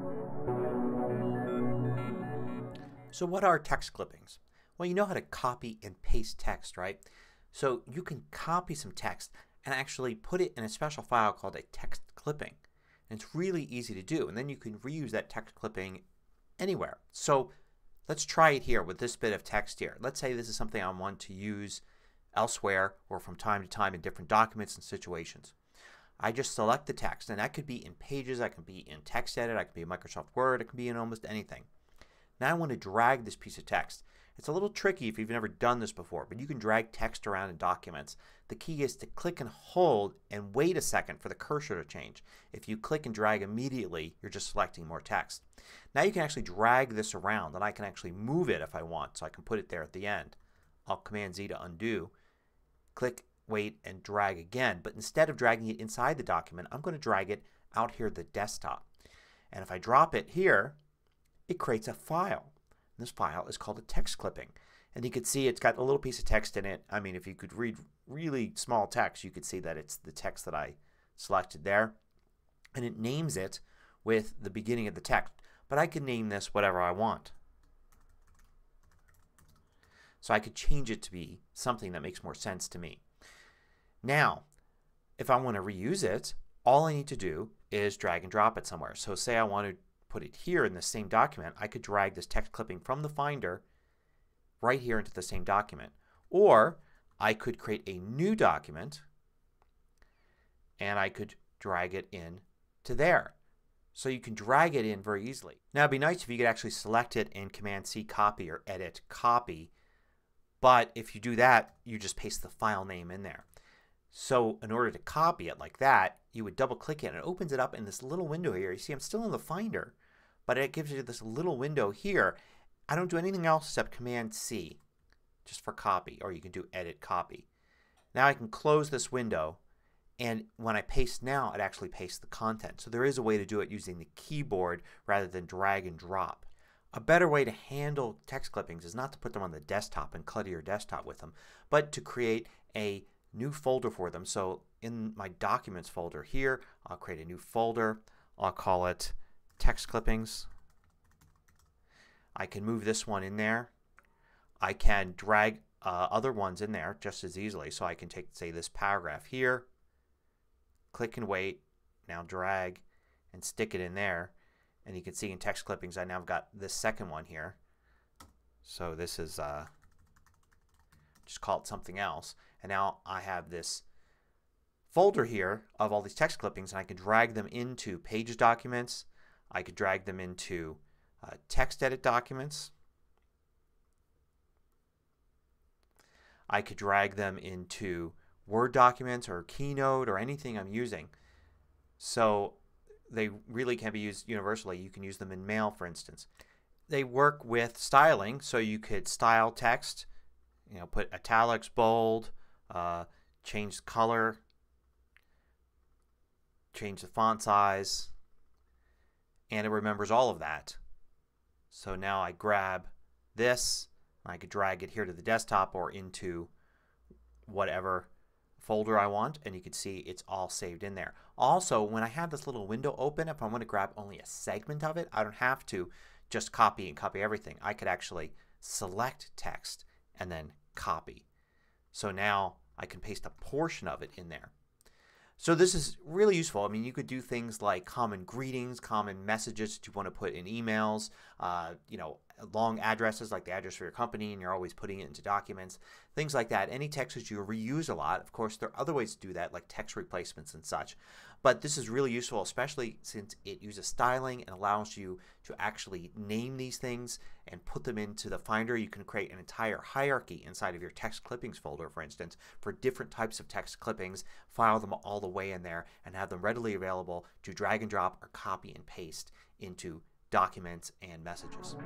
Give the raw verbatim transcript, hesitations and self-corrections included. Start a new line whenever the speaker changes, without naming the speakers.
So what are text clippings? Well, you know how to copy and paste text, right? So you can copy some text and actually put it in a special file called a text clipping. And it's really easy to do. And then you can reuse that text clipping anywhere. So let's try it here with this bit of text here. Let's say this is something I want to use elsewhere or from time to time in different documents and situations. I just select the text, and that could be in Pages, that could be in TextEdit, it could be in Microsoft Word, it could be in almost anything. Now I want to drag this piece of text. It's a little tricky if you've never done this before, but you can drag text around in documents. The key is to click and hold and wait a second for the cursor to change. If you click and drag immediately, you're just selecting more text. Now you can actually drag this around, and I can actually move it if I want, so I can put it there at the end. I'll Command Z to undo. Click, wait, and drag again. But instead of dragging it inside the document, I'm going to drag it out here at the desktop. And if I drop it here, it creates a file. And this file is called a text clipping. And you can see it's got a little piece of text in it. I mean, if you could read really small text, you could see that it's the text that I selected there. And it names it with the beginning of the text. But I can name this whatever I want. So I could change it to be something that makes more sense to me. Now, if I want to reuse it, all I need to do is drag and drop it somewhere. So say I want to put it here in the same document, I could drag this text clipping from the Finder right here into the same document. Or I could create a new document and I could drag it in to there. So you can drag it in very easily. Now it would be nice if you could actually select it in Command C copy or Edit copy. But if you do that, you just paste the file name in there. So in order to copy it like that, you would double click it and it opens it up in this little window here. You see I'm still in the Finder, but it gives you this little window here. I don't do anything else except Command C just for copy, or you can do Edit Copy. Now I can close this window, and when I paste now it actually pastes the content. So there is a way to do it using the keyboard rather than drag and drop. A better way to handle text clippings is not to put them on the desktop and clutter your desktop with them, but to create a new folder for them. So in my Documents folder here, I'll create a new folder. I'll call it Text Clippings. I can move this one in there. I can drag uh, other ones in there just as easily. So I can take, say, this paragraph here, click and wait, now drag and stick it in there. And you can see in Text Clippings I now have got this second one here. So this is, uh, just call it something else. And now I have this folder here of all these text clippings, and I can drag them into Pages documents. I could drag them into uh, TextEdit documents. I could drag them into Word documents or Keynote or anything I'm using. So they really can be used universally. You can use them in Mail, for instance. They work with styling, so you could style text, you know, put italics, bold, uh, change the color, change the font size, and it remembers all of that. So now I grab this, and I could drag it here to the desktop or into whatever folder I want, and you can see it's all saved in there. Also, when I have this little window open, if I want to grab only a segment of it, I don't have to just copy and copy everything. I could actually select text and then copy. So now I can paste a portion of it in there. So this is really useful. I mean, you could do things like common greetings, common messages that you want to put in emails, uh, you know, long addresses like the address for your company and you're always putting it into documents, things like that. Any text that you reuse a lot. Of course, there are other ways to do that like text replacements and such. But this is really useful, especially since it uses styling and allows you to actually name these things and put them into the Finder. You can create an entire hierarchy inside of your text clippings folder, for instance, for different types of text clippings, file them all the way in there, and have them readily available to drag and drop or copy and paste into documents and messages.